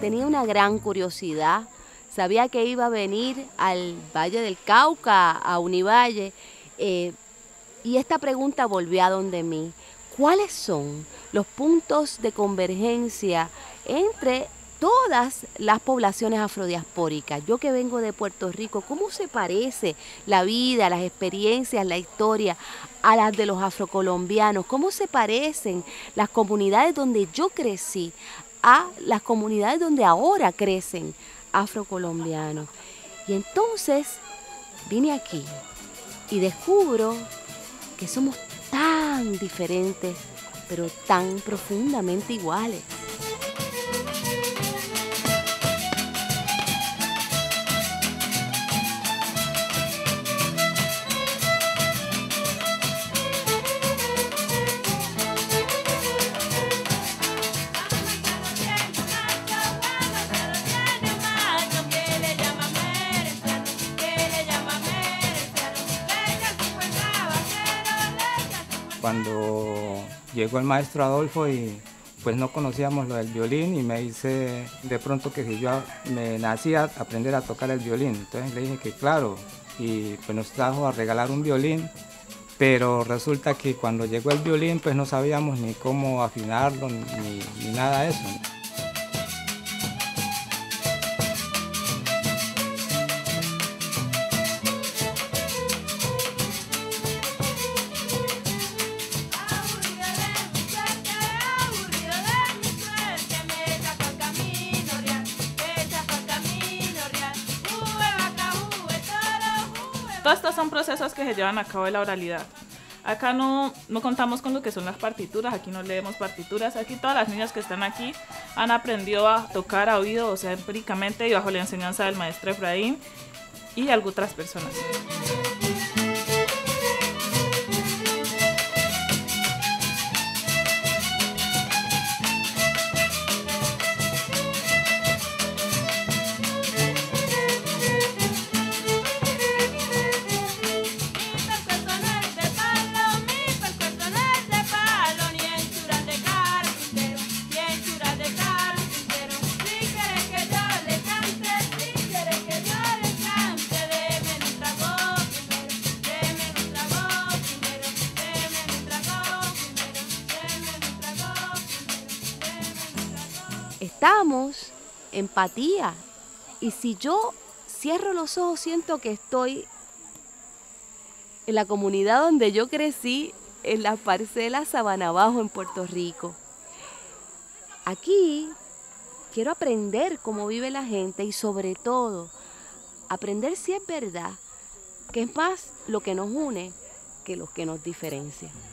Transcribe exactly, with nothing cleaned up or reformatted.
tenía una gran curiosidad. Sabía que iba a venir al Valle del Cauca, a Univalle, eh, y esta pregunta volvió a donde mí. ¿Cuáles son los puntos de convergencia entre todas las poblaciones afrodiaspóricas? Yo que vengo de Puerto Rico, ¿cómo se parece la vida, las experiencias, la historia a las de los afrocolombianos? ¿Cómo se parecen las comunidades donde yo crecí a las comunidades donde ahora crecen afrocolombianos? Y entonces vine aquí y descubro que somos tan diferentes, pero tan profundamente iguales. Cuando llegó el maestro Adolfo y pues no conocíamos lo del violín y me dice de pronto que si yo me nacía a aprender a tocar el violín. Entonces le dije que claro, y pues nos trajo a regalar un violín, pero resulta que cuando llegó el violín pues no sabíamos ni cómo afinarlo ni, ni nada de eso. Todos estos son procesos que se llevan a cabo de la oralidad. Acá no, no contamos con lo que son las partituras, aquí no leemos partituras. Aquí todas las niñas que están aquí han aprendido a tocar a oído, o sea, empíricamente y bajo la enseñanza del maestro Efraín y algunas otras personas. Estamos en empatía, y si yo cierro los ojos siento que estoy en la comunidad donde yo crecí, en la parcela Sabana Bajo en Puerto Rico. Aquí quiero aprender cómo vive la gente y sobre todo aprender si es verdad que es más lo que nos une que lo que nos diferencia.